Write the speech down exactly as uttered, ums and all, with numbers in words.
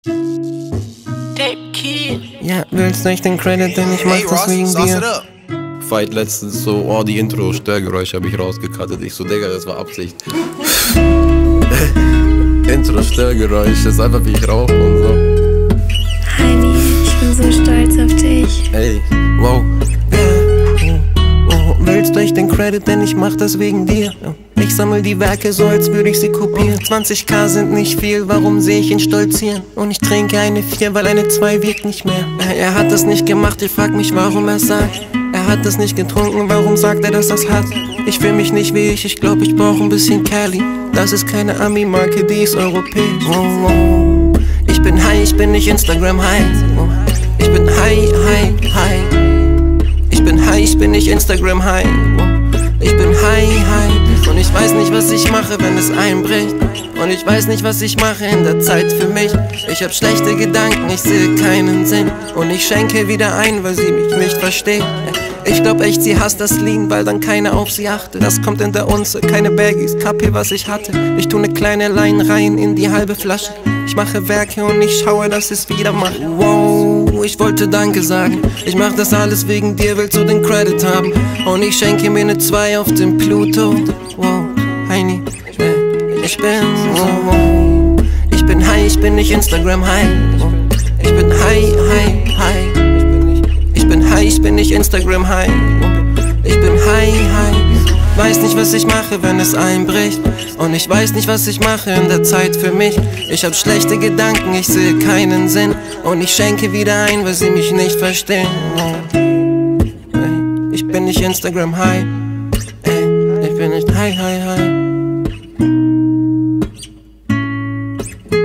Ja, willst nicht den Credit, denn ich mach Hey, das Ross, wegen sauce it dir. up. Fight letztens so, oh, die Intro-Störgeräusche habe ich rausgekattet. Ich so, Digga, das war Absicht. Intro-Störgeräusche, ist einfach wie ich rauche und so. Heini, ich bin so stolz auf dich. Ey, wow. Yeah. Oh, willst nicht den Credit, denn ich mach das wegen dir. Ich sammel die Werke so, als würde ich sie kopieren. zwanzigtausend sind nicht viel, warum seh ich ihn stolzieren? Und ich trinke eine vier, weil eine zwei wirkt nicht mehr. Er hat das nicht gemacht, ich frag mich, warum er sagt. Er hat das nicht getrunken, warum sagt er, dass das hat? Ich fühl mich nicht wie ich, ich glaub, ich brauch ein bisschen Cali. Das ist keine Ami-Marke, die ist europäisch. Oh, oh. Ich bin high, ich bin nicht Instagram-high. Oh. Ich bin high, high, high. Ich bin high, ich bin nicht Instagram-high. Oh. Ich bin high, high. Und ich weiß nicht, was ich mache, wenn es einbricht. Und ich weiß nicht, was ich mache in der Zeit für mich. Ich hab schlechte Gedanken, ich sehe keinen Sinn. Und ich schenke wieder ein, weil sie mich nicht versteht. Ich glaub echt, sie hasst das Lean, weil dann keiner auf sie achtet. Das kommt in der Unze, keine Baggies, Kapi, was ich hatte. Ich tu ne kleine Line rein in die halbe Flasche. Ich mache Werke und ich schaue, dass ich's wieder mache. Wow, ich wollte Danke sagen. Ich mach das alles wegen dir, willst du den Credit haben. Und ich schenke mir ne zwei auf dem Pluto. Wow, Heini, ich bin so, wow. Ich bin high, ich bin nicht Instagram high. Ich bin high, high, high. Ich bin high, ich bin nicht Instagram high. Ich bin high, high. Weiß nicht, was ich mache, wenn es einbricht. Und ich weiß nicht, was ich mache in der Zeit für mich. Ich hab schlechte Gedanken, ich sehe keinen Sinn. Und ich schenke wieder ein, weil sie mich nicht verstehen. Ich bin nicht Instagram high. Ich bin nicht high, high, high.